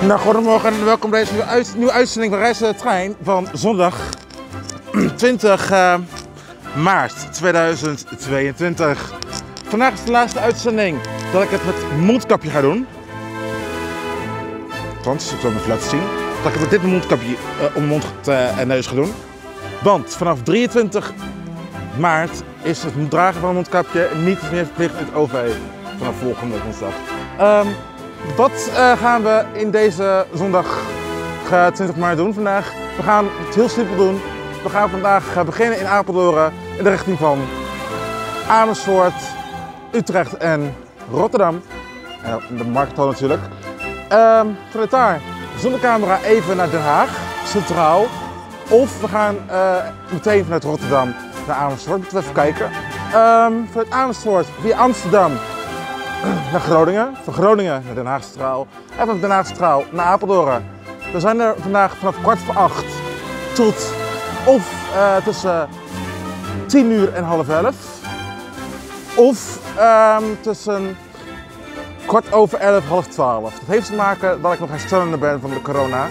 Nou, goedemorgen en welkom bij deze nieuwe uitzending van Reis de Trein van zondag 20 maart 2022. Vandaag is de laatste uitzending dat ik het met mondkapje ga doen. Althans, ik zal het even laten zien. Dat ik het met dit mondkapje om mond en neus ga doen. Want vanaf 23 maart is het dragen van een mondkapje niet meer verplicht in het OV. Vanaf volgende woensdag. Wat gaan we in deze zondag 20 maart doen vandaag? We gaan het heel simpel doen. We gaan vandaag beginnen in Apeldoorn in de richting van Amersfoort, Utrecht en Rotterdam. En de Markthal natuurlijk. Vanuit daar zonder camera even naar Den Haag, centraal. Of we gaan meteen vanuit Rotterdam naar Amersfoort. Moeten we even kijken. Vanuit Amersfoort via Amsterdam naar Groningen, van Groningen naar Den Haag Centraal en van Den Haag Centraal naar Apeldoorn. We zijn er vandaag vanaf 7:15 tot of tussen 10 uur en 10:30 of tussen 11:15, 11:30. Dat heeft te maken dat ik nog herstellende ben van de corona.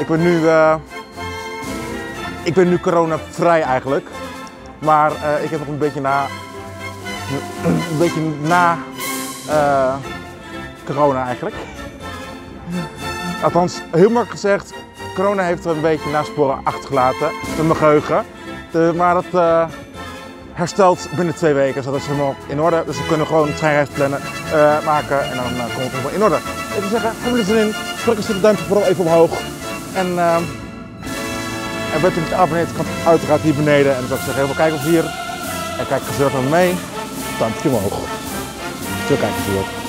Ik ben nu corona-vrij eigenlijk, maar ik heb nog een beetje na corona eigenlijk. Althans, heel makkelijk gezegd, corona heeft er een beetje nasporen achtergelaten met mijn geheugen. Maar dat herstelt binnen 2 weken, dus dat is helemaal in orde. Dus we kunnen gewoon een treinreis plannen, maken en dan komt het helemaal in orde. Ik wil zeggen, hebben jullie er zin in? Druk eens het duimpje vooral even omhoog. En bent u niet geabonneerd, kan uiteraard hier beneden. En dan zou ik zeggen, even kijken of hier. En kijk gezellig naar me mee. Duimpje omhoog. Zo kijken we hier.